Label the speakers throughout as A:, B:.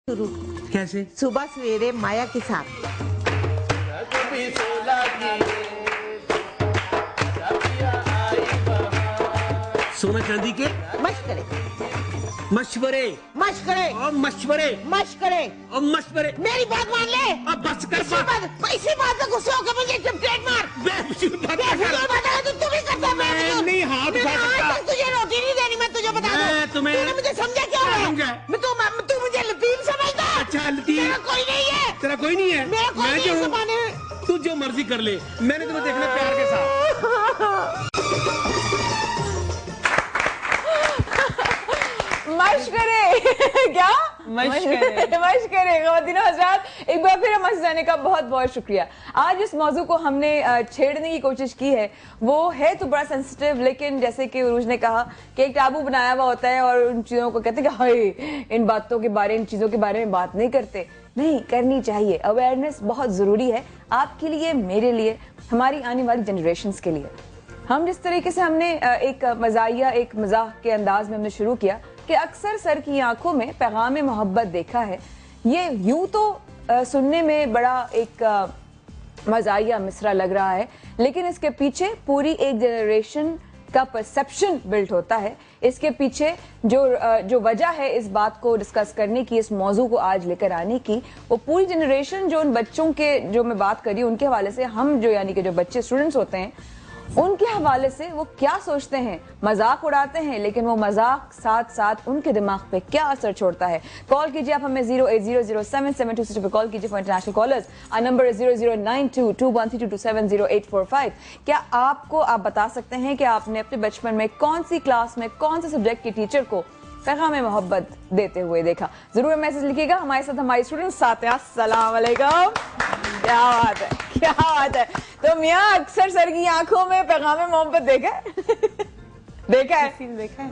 A: शुरू
B: कैसे?
A: सुबह सवेरे माया के साथ।
B: सोना चांदी के
A: मशवरे
B: मशवरे
A: मशवरे
B: और मशवरे
A: मशवरे
B: और मशवरे।
A: मेरी बात मान ले।
B: अब बस कर
A: इसी बात पे गुस्से होकर मुझे ट्रेड मार। तू भी करता है।
B: मैं नहीं हाथ उठा सकता।
A: तुझे रोटी नहीं देनी, मैं तुझे बता दूं।
B: तुम्हें
A: तूने मुझे समझा क्या है? तू मुझे लतीफ समझता है?
B: अच्छा लतीफ
A: मेरा कोई नहीं है।
B: तेरा कोई नहीं है?
A: मेरा कोई नहीं है ज़माने में।
B: तू जो मर्जी कर ले, मैंने तुम्हें देखना प्यार के साथ।
C: मशकरे क्या मशकरे ख़वातीनो हज़रात, एक बार फिर हमारे जाने का बहुत बहुत शुक्रिया। आज इस मौजू को हमने छेड़ने की कोशिश की है, वो है तो बड़ा सेंसिटिव, लेकिन जैसे कि उरूज ने कहा कि एक टाबू बनाया हुआ होता है और उन चीज़ों को कहते हैं कि हाय इन बातों के बारे, इन चीज़ों के बारे में बात नहीं करते। नहीं करनी चाहिए। अवेयरनेस बहुत ज़रूरी है आपके लिए, मेरे लिए, हमारी आने वाली जनरेशन्स के लिए। हम जिस तरीके से हमने एक मज़ाहिया, एक मज़ाक के अंदाज में हमने शुरू किया कि अक्सर सर की आंखों में पैगाम मोहब्बत देखा है, ये यूं तो सुनने में बड़ा एक मज़ाहिया मिसरा लग रहा है, लेकिन इसके पीछे पूरी एक जनरेशन का परसेप्शन बिल्ट होता है। इसके पीछे जो वजह है इस बात को डिस्कस करने की, इस मौजू को आज लेकर आने की, वो पूरी जनरेशन जो उन बच्चों के, जो मैं बात कर रही हूँ उनके हवाले से, हम जो यानी कि जो बच्चे स्टूडेंट्स होते हैं उनके हवाले से वो क्या सोचते हैं, मजाक उड़ाते हैं, लेकिन वो मजाक साथ साथ उनके दिमाग पे क्या असर छोड़ता है। कॉल कीजिए आप हमें 080077262 पे कॉल कीजिए for international callers. Our number है 00922132270845। क्या आप बता सकते हैं कि आपने अपने बचपन में कौन सी क्लास में कौन से सब्जेक्ट के टीचर को पैगाम मोहब्बत देते हुए देखा? जरूर मैसेज लिखिएगा। हमारे साथ हमारी स्टूडेंट साथिया, अस्सलाम वालेकुम। क्या बात है, क्या बात है। तो मियाँ अक्सर सर की आंखों में पैगाम मोहब्बत देखा है? देखा है? देखा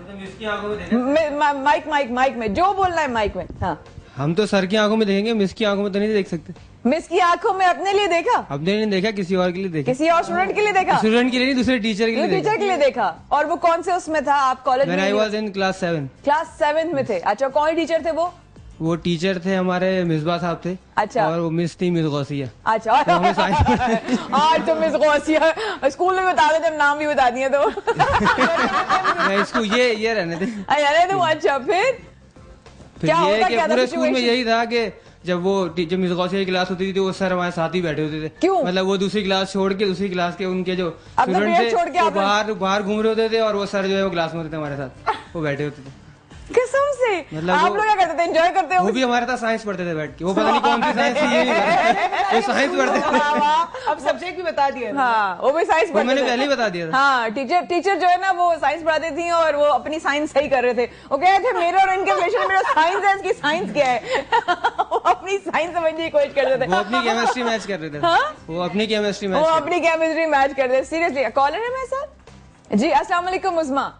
C: है? माइक में जो बोलना है माइक में। हाँ,
D: हम तो सर की आंखों में देखेंगे, मिस की आंखों में तो नहीं देख सकते।
C: मिस की आंखों में अपने लिए देखा?
D: अपने लिए नहीं देखा, किसी और के लिए देखा।
C: किसी और स्टूडेंट के लिए देखा?
D: स्टूडेंट के लिए नहीं, दूसरे टीचर के लिए।
C: टीचर के लिए देखा। और वो कौन से उसमें था? आप कॉलेज में?
D: I was in class 7।
C: Class 7 में थे। अच्छा, कौन टीचर थे वो?
D: वो टीचर थे हमारे मिसबा साहब थे।
C: अच्छा।
D: और वो मिस थी मिस गौसिया।
C: अच्छा। आज तो मिस गौसिया स्कूल में बता देते, नाम भी बता दिए तो।
D: इसको ये रहने थे।
C: अच्छा, फिर क्या होता क्या था?
D: पूरे स्कूल में यही था कि जब मिस गौसिया की क्लास होती थी वो सर हमारे साथ ही बैठे होते थे।
C: क्यों?
D: मतलब वो दूसरी क्लास छोड़ के, दूसरी क्लास के उनके जो स्टूडेंट थे वो बाहर घूम रहे होते थे और वो सर जो है वो क्लास में होते थे हमारे साथ, वो बैठे होते थे।
C: कसम से? मतलब आप लोग क्या करते थे? एंजॉय करते हो?
D: वो भी हमारे साथ साइंस पढ़ते थे बैठ के। वो पता नहीं कौन सी साइंस थी, ये नहीं वो साइंस पढ़ते थे।
C: अब सब्जेक्ट भी बता दिया। हाँ, वो भी साइंस पढ़ते थे।
D: मैंने पहले ही बता दिया था।
C: हाँ, टीचर जो है ना वो साइंस पढ़ाती थी और वो अपनी साइंस सही कर रहे थे। वो कह रहे थे मेरे और इनके रिलेशन में साइंस है, इसकी साइंस क्या है। वो अपनी साइंस समझने की कोशिश करते थे।
D: वो अपनी केमिस्ट्री मैच कर रहे थे। वो अपनी केमिस्ट्री
C: मैच कर रहे थे। सीरियसली। कॉलर है मेरे साथ जी। अस्सलाम वालेकुम उस्मा।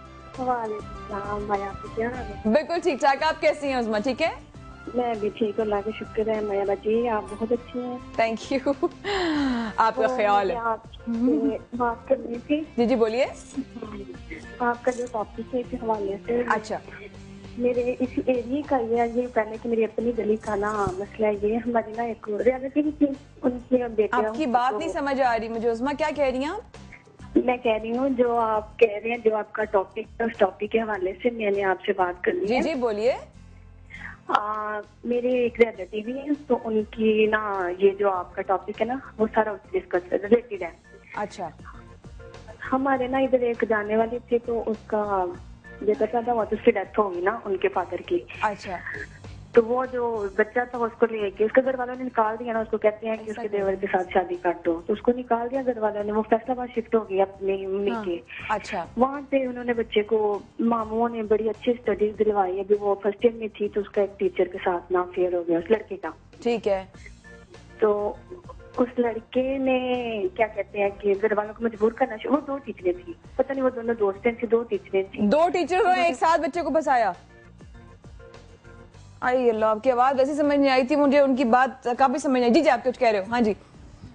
C: बिल्कुल ठीक ठाक। आप कैसी हैं उस्मा? ठीक है,
E: मैं भी ठीक हूँ, अल्लाह का शुक्र है। माया बाजी आप बहुत अच्छी हैं।
C: Thank you. आपका ख्याल है।
E: बात करनी थी।
C: जी जी बोलिए।
E: आपका जो टॉपिक है इसके हवाले से।
C: अच्छा,
E: मेरे इसी एरिया का ये पहले कि मेरी अपनी गली का ना मसला है। ये हमारी ना एक रियलिटी थी, उनकी बेटी।
C: आपकी बात नहीं समझ आ रही मुझे उस्मा, क्या कह रही हैं आप?
E: मैं कह रही हूँ जो आप कह रहे हैं, जो आपका टॉपिक है, उस टॉपिक के हवाले से मैंने आपसे बात करनी है।
C: जी जी बोलिए।
E: मेरे एक रिलेटिव है, तो उनकी ना ये जो आपका टॉपिक है ना वो सारा डिस्कस रिलेटेड है।
C: अच्छा।
E: हमारे ना इधर एक जाने वाली थी, तो उसका ये बच्चा था, वो तो उसकी डेथ होगी ना उनके फादर की।
C: अच्छा।
E: तो वो जो बच्चा था उसको लेके उसके घर वालों ने निकाल दिया ना, उसको कहते हैं कि उसके देवर के साथ शादी कर दो, तो उसको निकाल दिया घर वालों ने। वो फैसलाबाद शिफ्ट हो गई अपनी मम्मी के।
C: अच्छा।
E: वहाँ पे उन्होंने बच्चे को, मामू ने बड़ी अच्छी स्टडीज दिलवाई। अभी वो फर्स्ट ईयर में थी तो उसका एक टीचर के साथ ना अफेयर हो गया उस लड़के का।
C: ठीक है।
E: तो उस लड़के ने क्या कहते हैं कि घर वालों को मजबूर करना। वो 2 टीचरें थी, पता नहीं वो दोनों दोस्तें थी, 2 टीचरें थी।
C: 2 टीचरों ने एक साथ बच्चे को फंसाया? आई अल्लाह, आपकी आवाज वैसे समझ नहीं आई थी मुझे, उनकी बात काफी समझ नहीं आई। जी जी, आप कुछ कह रहे हो? हाँ जी।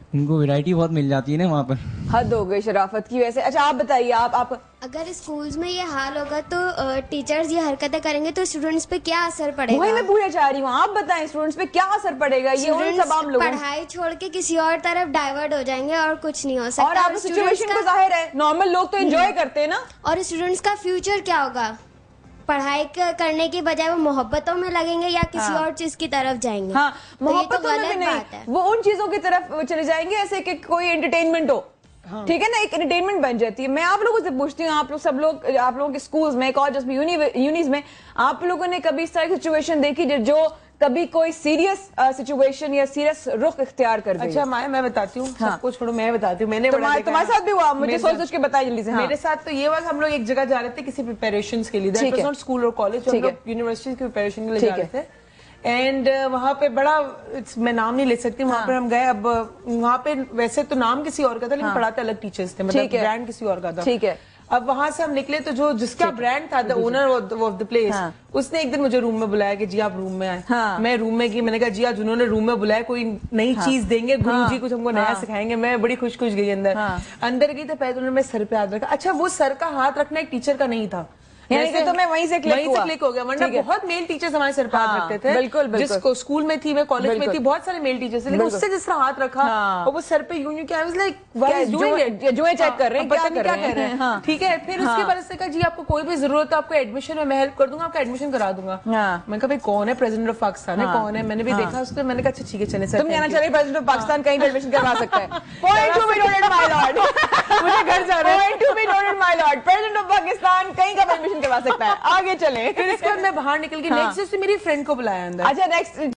D: उनको वैरायटी बहुत मिल जाती है ना वहाँ पर।
C: हद हो गई शराफत की वैसे। अच्छा आप बताइए, आप
F: अगर स्कूल्स में ये हाल होगा तो टीचर्स ये हरकतें करेंगे तो स्टूडेंट्स पे क्या असर पड़ेगा?
C: वही मैं पूछना चाह रही हूँ, आप बताएं स्टूडेंट्स पे क्या असर पड़ेगा? ये उन तमाम लोगों
F: पढ़ाई छोड़ के किसी और तरफ डाइवर्ट हो जाएंगे और कुछ नहीं हो सकता।
C: और आप सिचुएशन को जाहिर है नॉर्मल लोग तो एंजॉय करते हैं ना। और
F: स्टूडेंट्स का फ्यूचर क्या होगा? पढ़ाई करने की बजाय वो मोहब्बतों में लगेंगे या किसी और चीज की तरफ जाएंगे।
C: हाँ,
F: तो
C: मोहब्बतों में भी नहीं, वो उन चीजों की तरफ चले जाएंगे ऐसे कि कोई एंटरटेनमेंट हो। हाँ। ठीक है ना, एक एंटरटेनमेंट बन जाती है। मैं आप लोगों से पूछती हूँ, आप लोग सब लोग, आप लोगों के स्कूल्स में, कॉलेज में, यूनिज में आप लोगों ने कभी इस तरह की सिचुएशन देखी जो कभी कोई सीरियस सिचुएशन या सीरियस रुख इख्तियार कर गई?
A: अच्छा मैं बताती हूँ।
C: हाँ।
A: सबको छोड़ो, मैं बताती हूँ। मैंने
C: तुम्हारे साथ भी हुआ? मुझे सोच के बताइए जल्दी से। हाँ।
A: मेरे साथ तो ये हुआ, हम लोग एक जगह जा रहे थे किसी प्रिपरेशन के लिए, दैट वाज नॉट स्कूल और कॉलेज, हम लोग यूनिवर्सिटी की प्रिपरेशन के लिए जा रहे थे। एंड वहाँ पे बड़ा, मैं नाम नहीं ले सकती, वहाँ पे हम गए। अब वहाँ पे वैसे तो नाम किसी और का था, लेकिन पढ़ाते अलग टीचर्स थे, मतलब ब्रांड किसी और का था।
C: ठीक है।
A: अब वहां से हम निकले तो जो जिसका ब्रांड था, the owner of the place, उसने एक दिन मुझे रूम में बुलाया कि जी आप रूम में आए। मैं रूम में गई, मैंने कहा जी आज उन्होंने रूम में बुलाया, कोई नई चीज देंगे, गुरुजी कुछ हमको नया सिखाएंगे। मैं बड़ी खुश गई अंदर गई तो पहले उन्होंने मेरे सर पे हाथ रखा। अच्छा, वो सर का हाथ रखना एक टीचर का नहीं था,
C: यानी कि तुम्हें वहीं से क्लिक हो
A: गया। वरना बहुत मेल टीचर्स हमारे सर पे हाथ रखते थे।
C: बिल्कुल।
A: जिसको स्कूल में थी, मैं कॉलेज में थी, बहुत सारे मेल टीचर्स थे, लेकिन उससे जिस तरह हाथ रखा और वो सर पे यूं क्या, I was like what is doing it,
C: जो चेक कर रहे हैं,
A: क्या कर रहे हैं। ठीक है, फिर उसके बाद उसने कहा जी आपको कोई भी जरूरत हो, आपको एडमिशन में मैं हेल्प कर दूंगा, आपका एडमिशन करा दूंगा। मैं कहा भाई कौन है प्रेसिडेंट ऑफ पाकिस्तान है, कौन है? मैंने भी देखा उसको, मैंने कहा अच्छा ठीक है चले सर।
C: तुम कहना चाह रहे प्रेसिडेंट ऑफ पाकिस्तान कहीं भी एडमिशन करवा सकता है? Point to be noted my lord.
A: मुझे घर जा रहा है।
C: Point to be noted my lord, president of Pakistan कहीं का एडमिशन करवा सकता है। आगे चले।
A: फिर इसके बाद मैं बाहर निकल गई, नेक्स्ट से मेरी फ्रेंड को बुलाया अंदर।
C: अच्छा नेक्स्ट